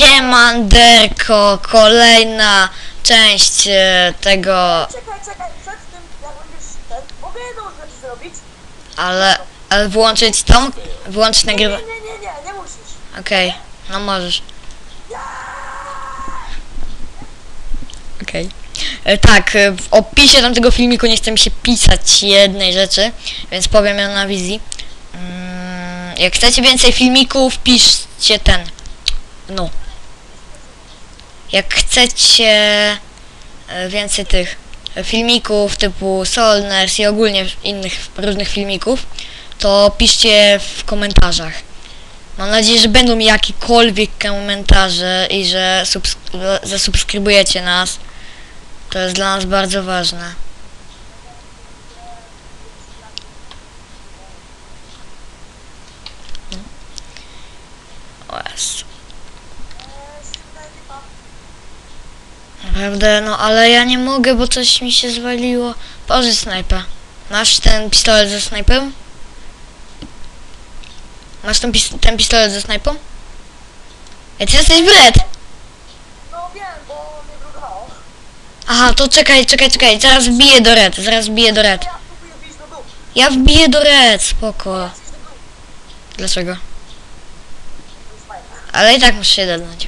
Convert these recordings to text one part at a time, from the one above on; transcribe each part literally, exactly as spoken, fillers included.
Siemanderko, kolejna część e, tego, Czekaj, czekaj, przed tym, jak będziesz ten, mogę jedną rzecz zrobić? ale, ale włączyć tą, włączyć Nie, nagrywa. nie, nie, nie, nie musisz. Okej, no możesz. Okej. E, Tak, e, w opisie tamtego filmiku nie chce mi się pisać jednej rzeczy, więc powiem ją na wizji. Mm, jak chcecie więcej filmików, piszcie ten. No. Jak chcecie e, więcej tych filmików typu Solners i ogólnie innych różnych filmików, to piszcie w komentarzach. Mam nadzieję, że będą mi jakiekolwiek komentarze i że subs- zasubskrybujecie nas. To jest dla nas bardzo ważne. O Jezu. Naprawdę, no ale ja nie mogę, bo coś mi się zwaliło. Pożycz snajpę. Masz ten pistolet ze snajpą? Masz ten, pis ten pistolet ze snajpą? Ej, ty jesteś w red! No wiem, bo mnie brudowało. Aha, to czekaj, czekaj, czekaj, zaraz wbiję do red, zaraz wbiję do red. Ja próbuję wyjść do dół. Ja wbiję do red, spoko. Jesteś do dół. Dlaczego? To jest fajne. Ale i tak muszę się dednąć.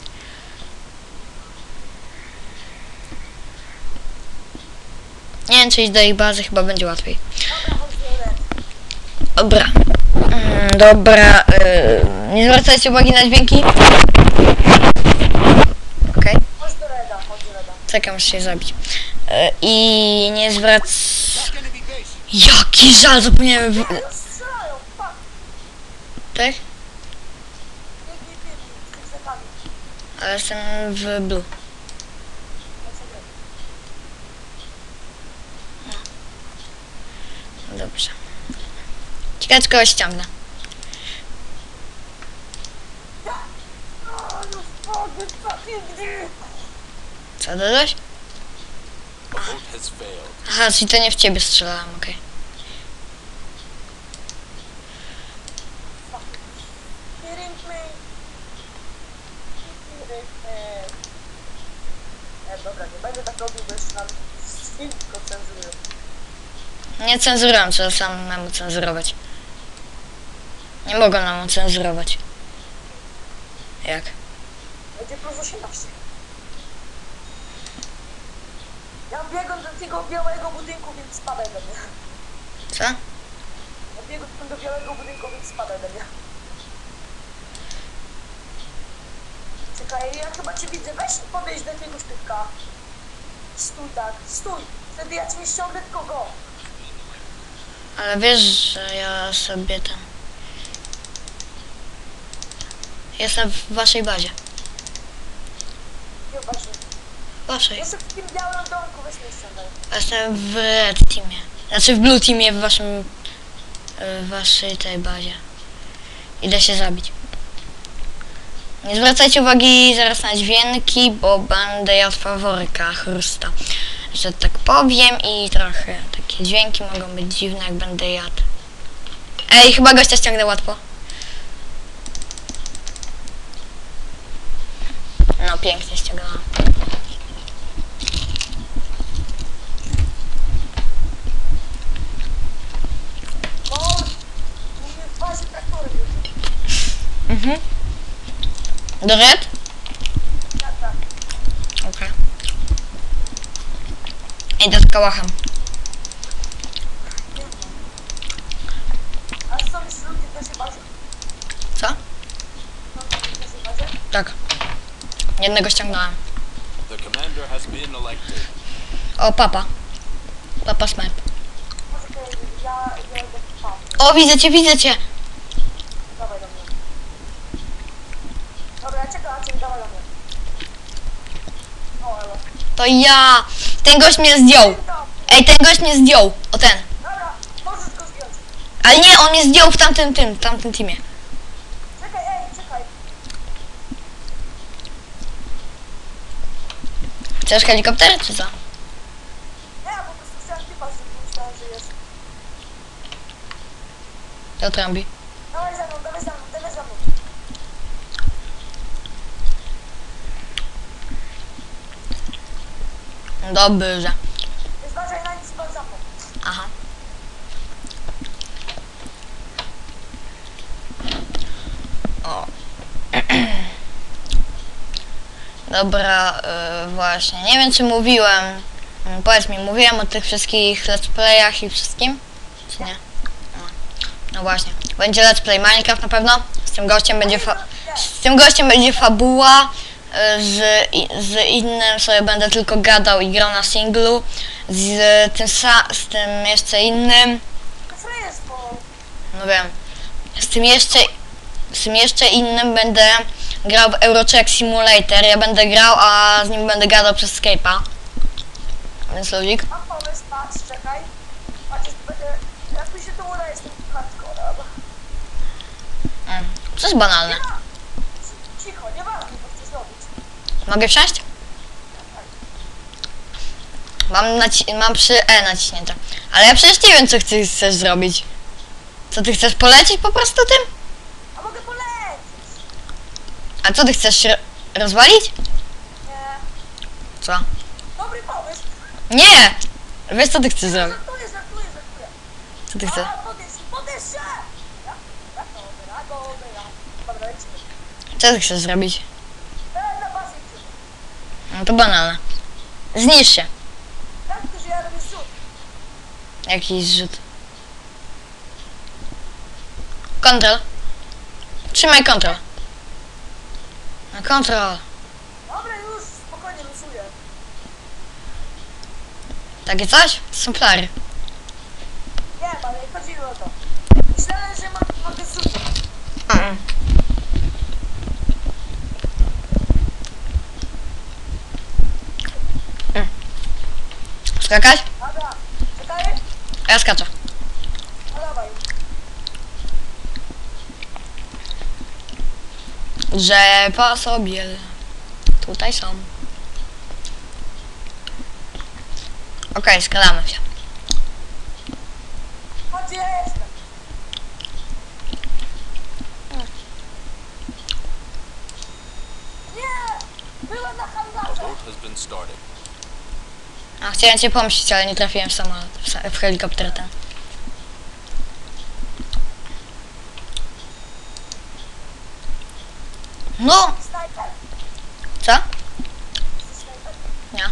Nie wiem, czy iść do ich bazy, chyba będzie łatwiej. Dobra, chodź do red. Dobra. Mm, dobra. Yy, nie zwracajcie uwagi na dźwięki. Okej. Chodź do reda, chodź do reda. Czekam, muszę się zabić. Yy, I nie zwrac... Jaki żal, zapomniałem... W... Już strzelają, fuck. Tak? Biegnij, biegnij, z tych zakami. Ale jestem w blue. Dobrze. Ciekawe, czy kogoś ściągnę. O, już wody, fucking Co, dodać? Aha, czyli to nie w ciebie strzelałem, okej. Kidding me? Kidding me? E, dobra, nie będę tak robił, bo jeszcze nam film tylko cenzurują. Nie cenzuruję, trzeba samemu cenzurować. Nie mogą nam cenzurować. Jak? Będzie plus osiemnaście. Ja biegam do tego białego budynku, więc spadaj do mnie. Co? Ja biegam do białego budynku, więc spadaj do mnie. Czekaj, ja chyba cię widzę. Weź podejść do jakiegoś typka. Stój tak, stój. Wtedy ja cię nie ściągnę, tylko go. Ale wiesz, że ja sobie tam... Jestem w waszej bazie. Nie właśnie. Waszej. Jestem w tym białym domku, weź mnie ściągaj. Jestem w red teamie. Znaczy w blue teamie w waszym... w waszej tej bazie. Idę się zabić. Nie zwracajcie uwagi zaraz na dźwięki, bo będę jadł faworyka chrusta. Że tak powiem i trochę takie dźwięki mogą być dziwne, jak będę jadł. Ej, chyba gościa ściągnę łatwo. No, pięknie ściągałam. O, u mnie w bazie traktory. Mhm. Do red? Tak, tak. Okej. Idę z kałachem. A są już ludzie w naszej bazie? Co? Są ludzie w naszej bazie? Tak. Jednego ściągnąłem. The commander has been elected. O, papa. Papa snipe. Może to ja, ja idę w pub. O, widzę cię, widzę cię. Dawaj do mnie. Dobra, ja czekam, a cię dawaj do mnie. O, elo. To ja. Ten gość mnie zdjął. Ej, ten gość mnie zdjął. O, ten. Dobra, możesz go zdjąć. Ale nie, on mnie zdjął w tamtym, tym, w tamtym teamie. Czekaj, ej, czekaj. Chcesz helikopter, czy co? Nie, ja po prostu chciałem typa, żeby myślałem, że jest. To trąbi. Dawaj za mną, dawaj za mną, dawaj za mną. Dobrze. Nie zważaj na nic, bo zapomnę. Aha. O. Dobra, yy, właśnie. Nie wiem, czy mówiłem. Mm, Powiedz mi, mówiłem o tych wszystkich let's playach i wszystkim? Czy nie? No, no właśnie. Będzie let's play Minecraft na pewno. Z tym gościem będzie fa z tym gościem będzie fabuła. yy, Z, i- z innym sobie będę tylko gadał i grał na singlu. Z tym, sa z tym jeszcze innym. To frajerstwo. No wiem. Z tym jeszcze, z tym jeszcze innym będę grał w Eurotrack Simulator. Ja będę grał, a z nim będę gadał przez Skype'a. Więc ludzik. Mam pomysł, patrz, czekaj. Patrz, jest- będę... Jak mi się to uda, jestem hardcorem. Mm. To jest banalne. Nie ma... Cicho, nie ważne, co chcesz robić. Mogę wsiąść? Mam, naci- mam przy E naciśnięte. Ale ja przecież nie wiem, co ty chcesz zrobić. Co ty chcesz polecieć po prostu tym? A mogę polecieć. A co ty chcesz ro- rozwalić? Nie. Co? Dobry pomysł. Nie! Wiesz, co ty chcesz zrobić? Żartuję, żartuję, żartuję. Co ty chcesz? A, podnieś, podnieś się! Ja? Jak to odbiera? Jak to odbiera? Dobra, lecimy. Co ty chcesz zrobić? E, na bazę idziemy. No to banalne. Zniszcz się. Tak, to, że ja robię zrzut. Jakiś zrzut. Kontrol. Trzymaj kontrol. Na kontrol. Dobra, już, spokojnie, losuję. Takie coś? To są flary. Nie, ale nie chodziło o to. Myślałem, że ma, mogę zrzucić. Mm. Mm. Skakać? Dobra, czekaj. Ja skaczę. No dawaj. Drzewa sobie tutaj są. Okej, skalamy się. Chodź, ja jestem. Nie! Byłem na A handlarze. boat has been started. A chciałem cię pomścić, ale nie trafiłem w samolot, w, sa- w helikopter ten. No! Snajper. Co? Jesteś snajper? Nie.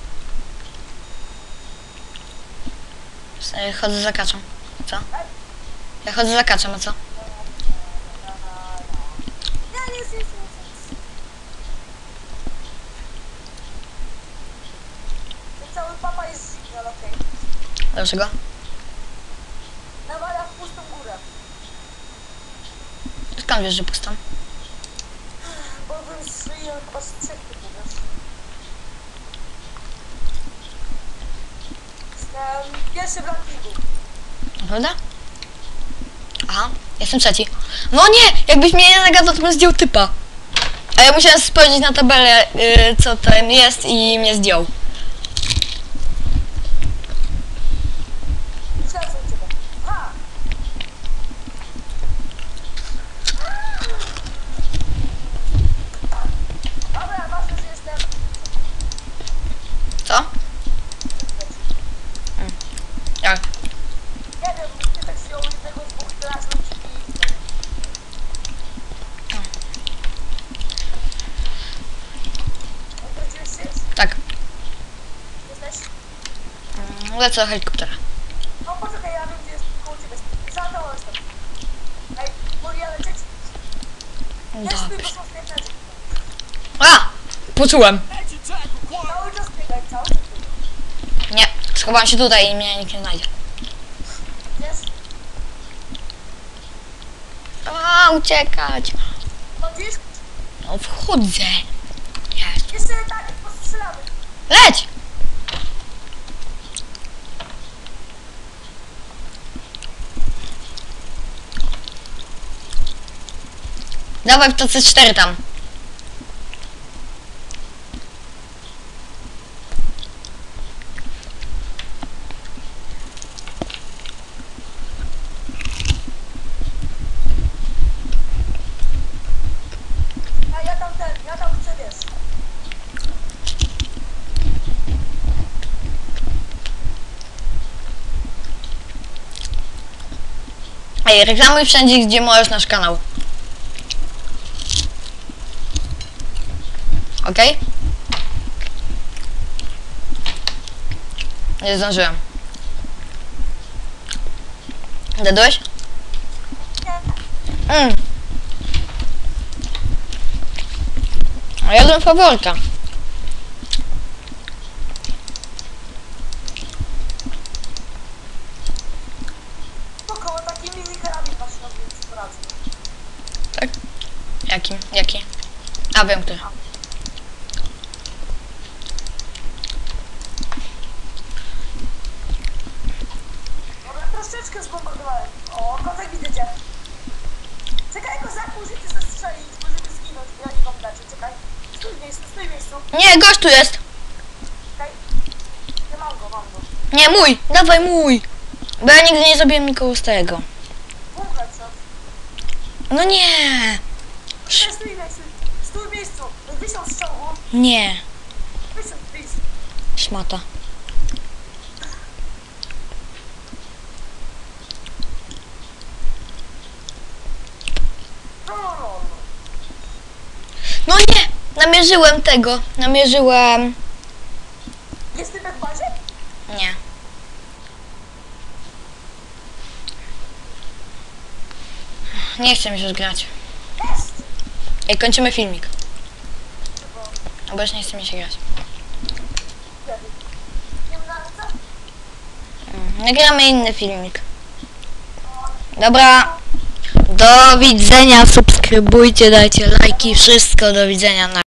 S- Chodzę za kaczą. Co? Ja chodzę za kaczą, a co? Nie, nic, nic, nic, nic. Ten cały papa jest zimny, ale okej. Dlaczego? Nawala w pustą górę. Skąd wiesz, że pustą? Bo bym strzelił chyba z trzech typów, wiesz. Jestem pierwszy w rankingu. Prawda? Aha, jestem trzeci. No nie! Jakbyś mnie nie zagadał, to bym zdjął typa. A ja musiałem spojrzeć na tabelę, yy, co tam jest i mnie zdjął. Myślałem, że u ciebie. Ha! Dobra, ważne, że jestem. Co? Jak? Nie wiem, ty tak wziął jednego z dwóch znalazł i... Odwróciłeś się już? Tak. Jesteś? Mm, Lecę do helikoptera. No poczekaj, ja wiem, gdzie jest koło ciebie. Za tobą jestem. Ej, mogę ja lecieć? Nie stój, bo Dobrze. są snajperzy. A! Poczułem. Cały czas biegaj, cały czas biegaj. Nie, schowałem się tutaj i mnie nikt nie znajdzie. Wiesz? A, uciekać. Chodzisz? No wchodzę. Jest. Jeszcze tak, postrzelamy. Leć! Dawaj w to C cztery tam. A ja tam ten, ja tam chcę, wiesz. Ej, reklamuj wszędzie, gdzie możesz nasz kanał. Okej? Nie zdążyłem. Dadłeś? Nie. Mm. A jadłem faworka. Spoko, takimi licherami masz na zdjęciu pracy. Tak? Jaki? Jaki? A wiem który. Dobra, troszeczkę zbombardowałem. O, kotek widzę cię. Czekaj, kozaku, że ty zestrzelić, możemy zginąć, ja nie mam dacie, czekaj. Stój w miejscu, stój w miejscu. Nie, gość tu jest. Czekaj. Nie mam go, mam go. Nie, mój. Dawaj mój. Bo ja nigdy nie zrobiłem nikogo z tego. Bum headshot. No nie. Czekaj, stój w miejscu. Stój w miejscu. Wysiął z czołgu. Nie. Wysiął, please. Szmata. No, no, no. No nie. Namierzyłem tego. Namierzyłem. Jest typek w bazie? Nie. Nie chcę mi już grać. Jest! Ej, kończymy filmik. Tylko, Bo już nie chce mi się grać. kiedy? Nie wiem, na co? Mm, Nagramy inny filmik. Dobra. Do widzenia. Subskrybujcie, dajcie lajki. Wszystko do widzenia. Na